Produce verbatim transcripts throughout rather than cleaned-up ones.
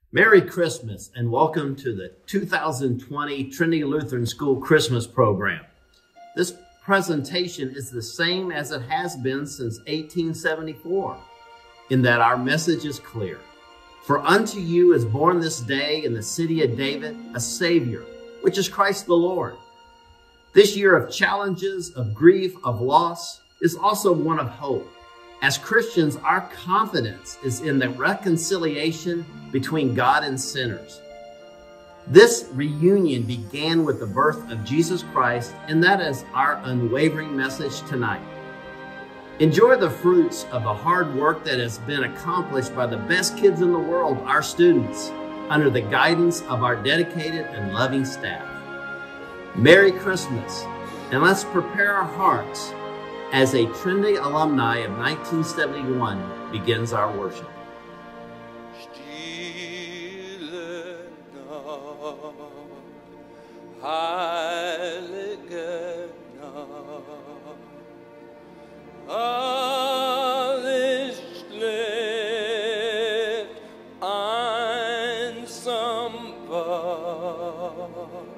Merry Christmas and welcome to the two thousand twenty Trinity Lutheran School Christmas program. This presentation is the same as it has been since eighteen seventy-four, in that our message is clear. For unto you is born this day in the city of David a Savior, which is Christ the Lord. This year of challenges, of grief, of loss is also one of hope. As Christians, our confidence is in the reconciliation between God and sinners. This reunion began with the birth of Jesus Christ, and that is our unwavering message tonight. Enjoy the fruits of the hard work that has been accomplished by the best kids in the world, our students, under the guidance of our dedicated and loving staff. Merry Christmas, and let's prepare our hearts as a Trinity alumni of nineteen seventy-one begins our worship. Stille Nacht, heilige Nacht, alles schläft einsam wach,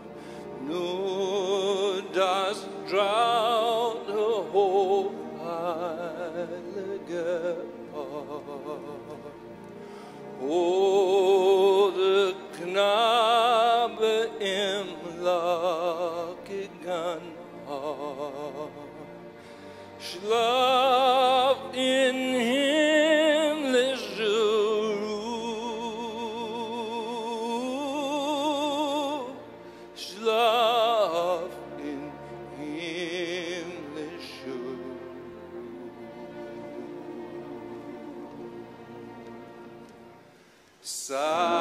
nur das traute hochheilige Paar. O, der Knabe im lockigen Haar, schlaf in himmlischer Ruhe, schlaf in himmlischer Ruhe.